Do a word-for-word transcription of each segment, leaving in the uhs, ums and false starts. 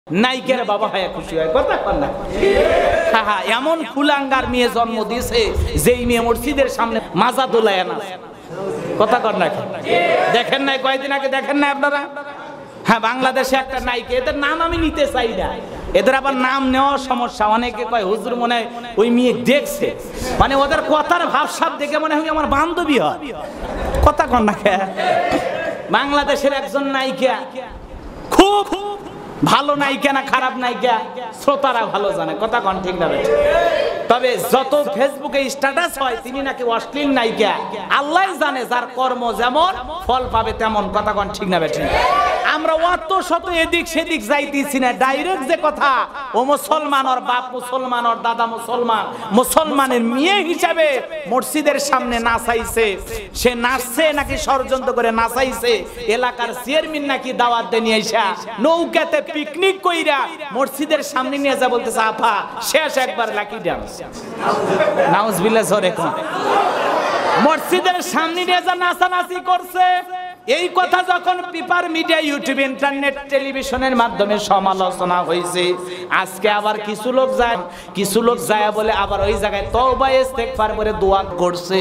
নায়িকার বাবা হয় খুশি হয়, কথা কর না? হ্যাঁ হ্যাঁ, এমন কুলাঙ্গার মেয়ে জন্ম দিয়েছে যেই মেয়ে মসজিদের সামনে মাজা দোলায় না, কথা কর না? দেখেন নাই কয়েকদিন আগে, দেখেন না আপনারা? হ্যাঁ, বাংলাদেশে একটা নায়িকা, এদের নাম আমি নিতে চাই না, এদের আবার নাম নেওয়ার সমস্যা। অনেকে কয় হুজুর মনে হয় ওই মেয়ে দেখছে, মানে ওদের কথার ভাবসাব দেখে মনে হয় আমার বান্ধবী হয়, কথা কর না? বাংলাদেশের একজন নায়িকা, খুব ভালো নায়িকা না খারাপ নায়িকা শ্রোতারা ভালো জানে, কথা কন ঠিক না? তবে যত ফেসবুকে স্ট্যাটাস হয় তিনি নাকি অশ্লীল নায়িকা, আল্লাহ জানে যার কর্ম যেমন ফল পাবে তেমন, কথা কন ঠিক না? বেঠিক আমরা অত শত এদিক সেদিক যাইতেছি না, ডাইরেক্ট যে কথা, ও মুসলমান, ওর বাপ মুসলমান, ওর দাদা মুসলমান, মুসলমানের মেয়ে হিসাবে মসজিদের সামনে নাচাইছে, সে নাচছে নাকি ষড়যন্ত্র করে নাচাইছে, এলাকার চেয়ারম্যান নাকি দাওয়াত দিয়ে নিয়ে আইসা নৌকাতে পিকনিক কইরা মসজিদের সামনে নিয়ে যা বলতেছে আফা শেষ একবার লাকি ডান্স, নাউজুবিল্লাহ জোরে কোন, মসজিদের সামনে নিয়ে যা নাচানাচি করছে। এই কথা যখন পেপার মিডিয়া, ইউটিউব, ইন্টারনেট, টেলিভিশনের মাধ্যমে সমালোচনা হয়েছে, আজকে আবার কিছু লোক যায়, কিছু লোক যায় বলে আবার ওই জায়গায় তওবা ইস্তেগফার করে দোয়া করছে,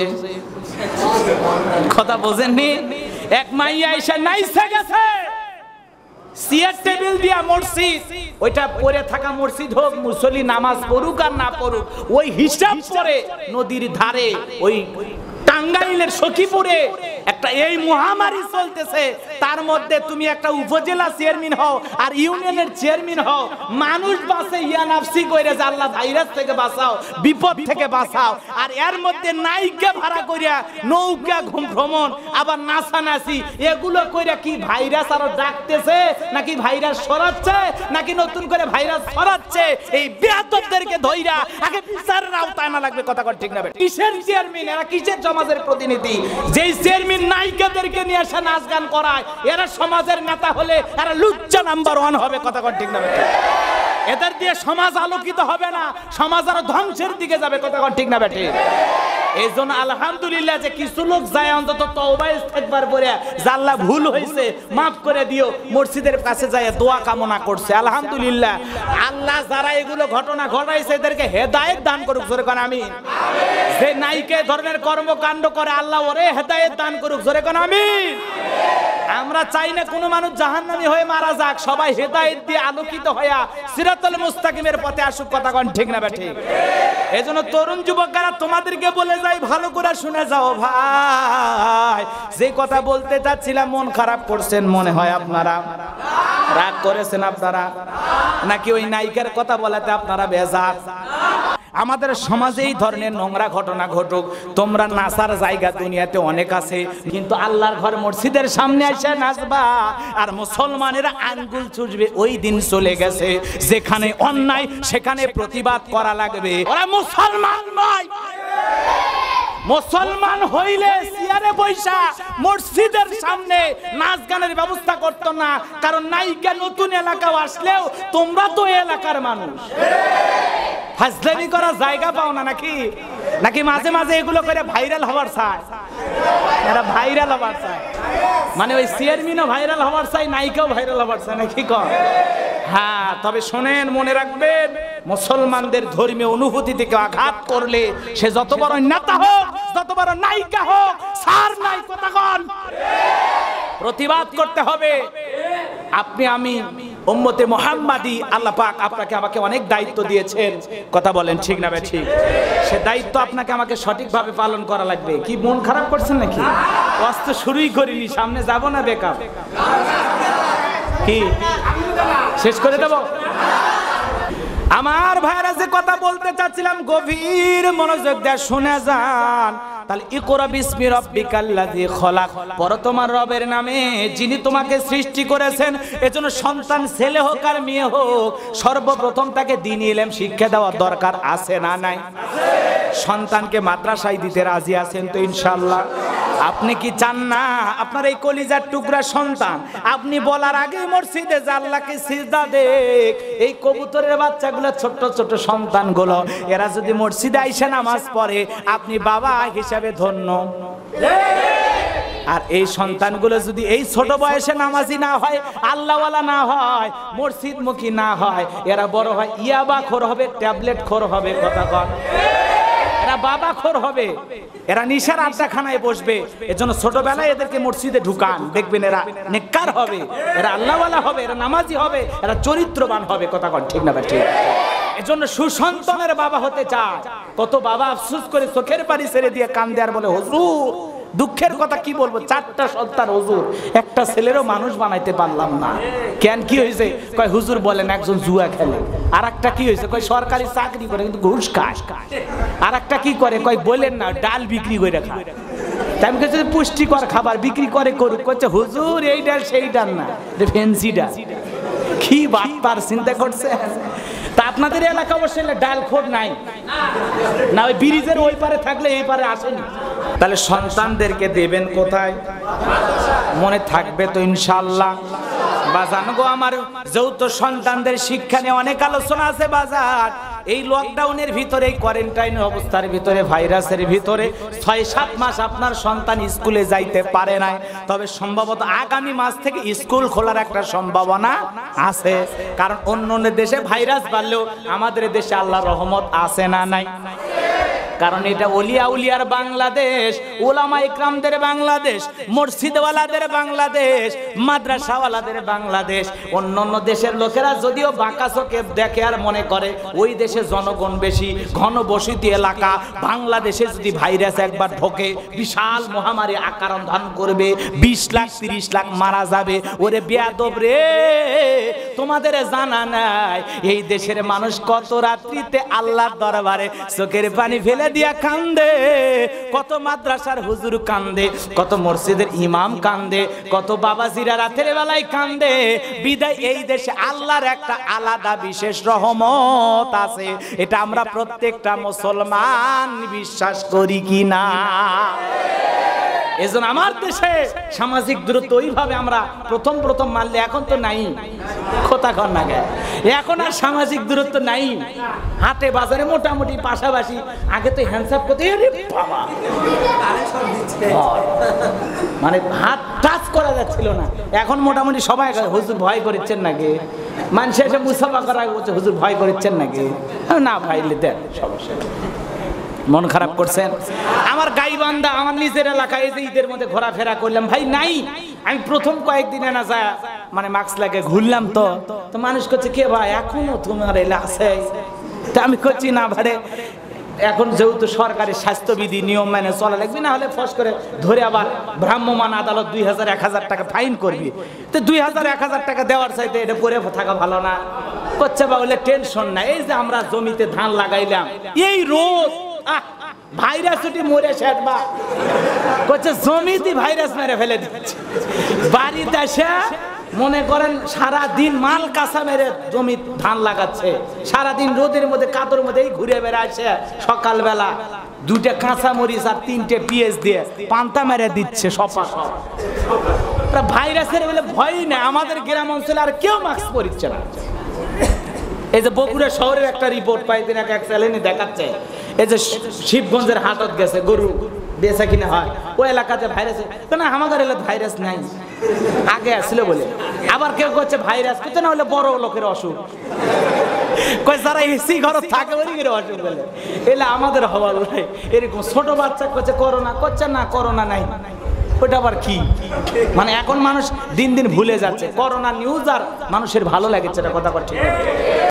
কথা বোঝেননি? এক মাইয়া এসে নাইসে গেছে, চেয়ার টেবিল দিয়া মসজিদ, ওইটা পরে থাকা মসজিদ হোক, মুসল্লি নামাজ পড়ুক আর না পড়ুক, ওই হিসাব করে নদীর ধারে ওই টাঙ্গাইলের সখীপুরে একটা এই মহামারী চলতেছে, তার মধ্যে তুমি একটা উপজেলা চেয়ারম্যান হও আর ইউনিয়নের চেয়ারম্যান হও, মানুষ বাঁচে ইয়া নাফসি কইরা যে আল্লাহ ভাইরাস থেকে বাঁচাও, বিপদ থেকে বাঁচাও, আর এর মধ্যে নায়িকা ভাড়া কইরা নৌকা ঘুম ভ্রমণ আবার নাচানাচি এগুলো কইরা কি ভাইরাস আরো ডাকতেছে নাকি ভাইরাস সরাচ্ছে নাকি নতুন করে ভাইরাস ছড়াচ্ছে? এই বেয়াদবদেরকে ধইরা আগে বিচারের আওতায় আনা লাগবে, কথা কর ঠিক না? কিসের চেয়ারম্যান এরা, কিসের সমাজের প্রতিনিধি? যেই চেয়ারম্যান নায়িকাদেরকে নিয়ে আসা নাচ গান করায়, এরা সমাজের নেতা হলে এরা লুচ্চা নাম্বার ওয়ান হবে, কথা কর ঠিক না? এদের দিয়ে সমাজ আলোকিত হবে না, সমাজ আরো ধ্বংসের দিকে যাবে, কথা কর ঠিক না? বেটে এই জন্য আলহামদুলিল্লাহ যে কিছু লোক যায় অন্তত তওবা ইস্তেগফার করে যে আল্লাহ ভুল হয়েছে মাফ করে দিও, মসজিদের কাছে যায় দোয়া কামনা করছে, আলহামদুলিল্লাহ। আল্লাহ যারা এগুলো ঘটনা ঘটাইছে এদেরকে হেদায়েত দান করুক, জোরে কোন আমিন। যে নায়িকা ধরনের কর্মকাণ্ড করে আল্লাহ ওরে হেদায়েত দান করুক, জোরে কোন আমিন। আমরা চাই না কোনো মানুষ জাহান্নামী হয়ে মারা যাক, সবাই হেদায়েত দিয়ে আলোকিত হইয়া সিরাতুল মুস্তাকিমের পথে আসুক, কথা কোন ঠিক না? ঠিক। এজন্য তরুণ যুবকরা তোমাদেরকে বলে যাই, ভালো করে শুনে যাও ভাই, যে কথা বলতে চাচ্ছিলাম মন খারাপ করছেন মনে হয় আপনারা, রাগ করেছেন আপনারা, নাকি ওই নায়িকার কথা বলাতে আপনারা বেজার? আমাদের সমাজে এই ধরনের নোংরা ঘটনা ঘটুক, তোমরা নাচার জায়গা দুনিয়াতে অনেক আছে, কিন্তু আল্লাহর ঘর মসজিদের সামনে এসে নাচবা আর মুসলমানেরা আঙ্গুল চুষবে, ওই দিন চলে গেছে। যেখানে অন্যায় সেখানে প্রতিবাদ করা লাগবে। ওরা মুসলমান নয়, মুসলমান হইলে চেয়ারে বৈশা মসজিদের সামনে নাচ গানের ব্যবস্থা করতো না, কারণ নায়িকা নতুন এলাকাও আসলেও তোমরা তো এলাকার মানুষ, হাজলামি করার জায়গা পাও না নাকি? নাকি মাঝে মাঝে এগুলো করে ভাইরাল হওয়ার চায়, এরা ভাইরাল হওয়ার চায়, মানে ওই চেয়ারম্যানও ভাইরাল হওয়ার চাই, নায়িকাও ভাইরাল হওয়ার চায় নাকি কর? হ্যাঁ, তবে শোনেন, মনে রাখবেন, মুসলমানদের ধর্মীয় অনুভূতি থেকে আঘাত করলে সে যত বড় নেতা হোক, যত বড় নায়িকা হোক, সার নাই, কথা কন, প্রতিবাদ করতে হবে। আপনি আমি উম্মতে মুহাম্মাদি, আল্লাহ পাক আপনাকে আমাকে অনেক দায়িত্ব দিয়েছেন, কথা বলেন ঠিক না? ঠিক। সে দায়িত্ব আপনাকে আমাকে সঠিকভাবে পালন করা লাগবে। কি মন খারাপ করছেন নাকি? অস্ত শুরুই করিনি, সামনে যাব না বেকার, কি শেষ করে দেব? আমার ভাইরা যে কথা বলতে চাচ্ছিলাম গভীর মনোযোগ দিয়ে শুনে যান। তাহলে ইকরা বিসমি রাব্বিকাল্লাযী খলাক, পড়ো তোমার রবের নামে যিনি তোমাকে সৃষ্টি করেছেন। এজন্য সন্তান ছেলে হোক আর মেয়ে হোক, সর্বপ্রথম তাকে দ্বীনি ইলম শিক্ষা দেওয়ার দরকার আছে না নাই? সন্তানকে মাদ্রাসায় দিতে রাজি আছেন তো ইনশাআল্লাহ? আপনি কি চান না আপনার এই কলিজার টুকরা সন্তান আপনি বলার আগে মসজিদে যে আল্লাহকে সিজদা দেখ? এই কবুতরের বাচ্চাগুলো, ছোট ছোট সন্তানগুলো, এরা যদি মসজিদে আইসা নামাজ পড়ে, আপনি বাবা হিসাবে ধন্য। আর এই সন্তানগুলো যদি এই ছোট বয়সে নামাজি না হয়, আল্লাহওয়ালা না হয়, মসজিদমুখী না হয়, এরা বড় হয় ইয়াবা খোর হবে, ট্যাবলেট খোর হবে, কথা কন, এরা বাবা খোর হবে, এরা নিশার আড্ডাখানায় বসবে। এজন্য ছোটবেলায় এদেরকে মসজিদে ঢুকান, দেখবেন এরা নেককার হবে, এরা আল্লাহওয়ালা হবে, এরা নামাজি হবে, এরা চরিত্রবান হবে, কথা কন ঠিক না? ঠিক। এজন্য সুসন্তানের বাবা হতে চায়। কত বাবা আফসোস করে চোখের পানি ছেড়ে দিয়ে কান্দে আর বলে, হুজুর দুঃখের কথা কি বলবো, চারটা সন্তান হুজুর, একটা ছেলেরও মানুষ বানাইতে পারলাম না। কেন কি হয়েছে? কয় হুজুর বলেন একজন জুয়া খেলে, আর একটা কি হয়েছে? কয় সরকারি চাকরি করে কিন্তু ঘুষ খায়, আর একটা কি করে? কয় বলেন না ডাল বিক্রি করে খায়। তাই আমি কাছে পুষ্টিকর খাবার বিক্রি করে করুক, করছে হুজুর এই ডাল সেই ডাল না, ফেন্সি ডাল। কি বাটপার চিন্তা করছে? তা আপনাদের এলাকা অবশ্যই ডাল খোর নাই না, ওই ব্রিজের ওই পারে থাকলে এই পারে আসেনি। তাহলে সন্তানদেরকে দেবেন কোথায়? মনে থাকবে তো ইনশাআল্লাহ? বাজান গো আমার, যৌথ সন্তানদের শিক্ষা নিয়ে অনেক আলোচনা আছে বাজার। এই লকডাউনের ভিতরে, এই কোয়ারেন্টাইন অবস্থার ভিতরে, ভাইরাসের ভিতরে ছয় সাত মাস আপনার সন্তান স্কুলে যাইতে পারে নাই, তবে সম্ভবত আগামী মাস থেকে স্কুল খোলার একটা সম্ভাবনা আছে। কারণ অন্য অন্য দেশে ভাইরাস বাড়লেও আমাদের দেশে আল্লাহর রহমত আছে না নাই? কারণ এটা ওলিয়া উলিয়ার বাংলাদেশ, ওলামা ইকরামদের বাংলাদেশ, মসজিদওয়ালাদের বাংলাদেশ, মাদ্রাসাওয়ালাদের বাংলাদেশ। অন্য অন্য দেশের লোকেরা যদিও বাঁকা চোখে দেখে আর মনে করে ওই দেশে জনগণ বেশি, ঘনবসতি এলাকা। বাংলাদেশে যদি ভাইরাস একবার ঢোকে বিশাল মহামারী আকার ধারণ করবে, বিশ লাখ তিরিশ লাখ মারা যাবে। ওরে বেয়াদব রে, তোমাদের জানা নাই এই দেশের মানুষ কত রাত্রিতে আল্লাহর দরবারে চোখের পানি ফেলে দিয়া কান্দে, কত মাদ্রাসার হুজুর কান্দে, কত মসজিদের ইমাম কান্দে, কত বাবাজিরা রাতের বেলায় কান্দে। বিদায় এই দেশে আল্লাহর একটা আলাদা বিশেষ রহমত আছে, এটা আমরা প্রত্যেকটা মুসলমান বিশ্বাস করি কি না? এজন্য আমার দেশে সামাজিক দূরত্ব ওইভাবে আমরা প্রথম প্রথম মানলে, এখন তো নাই, কথা কর না গে, এখন আর সামাজিক দূরত্ব নাই। হাটে বাজারে মোটামুটি পাশাপাশি, আগে তো হ্যান্ডসাপ করতে বাবা, মানে হাত টাচ করা যাচ্ছিল না, এখন মোটামুটি সবাই হুজুর ভয় করেছেন নাকি? মানুষ এসে মুসাফা করা বলছে হুজুর ভয় করেছেন নাকি? না ভাইলে দেন, সমস্যা। মন খারাপ করছেন? আমার গাইবান্ধা, আমার নিজের এলাকায় এই যে ঈদের মধ্যে ঘোরাফেরা করলাম, ভাই নাই। আমি প্রথম কয়েকদিনে না যায় মানে মাস্ক লাগে ঘুরলাম, তো তো মানুষ করছে কে ভাই এখনো তোমার এলা আছে? তা আমি করছি না ভাই, এখন যেহেতু সরকারি স্বাস্থ্যবিধি নিয়ম মেনে চলা লাগবে, না হলে ফস করে ধরে আবার ভ্রাম্যমাণ আদালত দুই হাজার এক হাজার টাকা ফাইন করবি। তো দুই হাজার এক হাজার টাকা দেওয়ার চাইতে এটা করে থাকা ভালো না? করছে বা বলে টেনশন না, এই যে আমরা জমিতে ধান লাগাইলাম, এই রোদ ভাইরাস উঠি মরে শেষবা করছে, জমিতে ভাইরাস মেরে ফেলে দিচ্ছে। বাড়িতে এসে মনে করেন সারা দিন মাল কাঁচা মেরে জমি ধান লাগাচ্ছে, সারাদিন রোদের মধ্যে কাদর মধ্যে এই ঘুরে বেড়াচ্ছে, সকালবেলা দুইটা কাঁচা মরিচ আর তিনটে পিঁয়াজ দিয়ে পান্তা মেরে দিচ্ছে সপা সব। ভাইরাসের বলে ভয় নেই, আমাদের গ্রাম অঞ্চলে আর কেউ মাস্ক পরিচ্ছে না। এই যে বগুড়া শহরের একটা রিপোর্ট পাইতেন এক চ্যানেলে দেখাচ্ছে, এই যে শিবগঞ্জের হাটত গেছে গরু বেচা কিনা হয়, ওই এলাকাতে ভাইরাস, না আমাদের এলাকায় ভাইরাস নাই, আগে আসছিল বলে। আবার কেউ করছে ভাইরাস করছে না হলে বড় লোকের অসুখ, কয় যারা এসি ঘর থাকে ওই অসুখ বলে, এলে আমাদের হওয়া বলে। এরকম ছোট বাচ্চা করছে করোনা, করছে না করোনা নাই, ওটা আবার কি? মানে এখন মানুষ দিন দিন ভুলে যাচ্ছে। করোনা নিউজ আর মানুষের ভালো লাগছে, এটা কথা ঠিক।